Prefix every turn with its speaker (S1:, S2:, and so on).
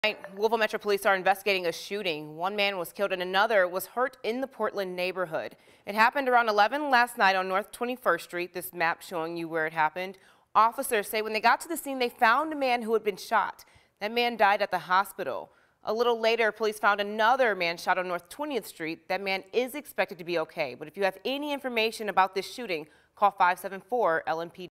S1: Louisville Metro Police are investigating a shooting. One man was killed and another was hurt in the Portland neighborhood. It happened around 11 last night on North 21st Street. This map showing you where it happened. Officers say when they got to the scene, they found a man who had been shot. That man died at the hospital. A little later, police found another man shot on North 20th Street. That man is expected to be okay. But if you have any information about this shooting, call 574 LMPD.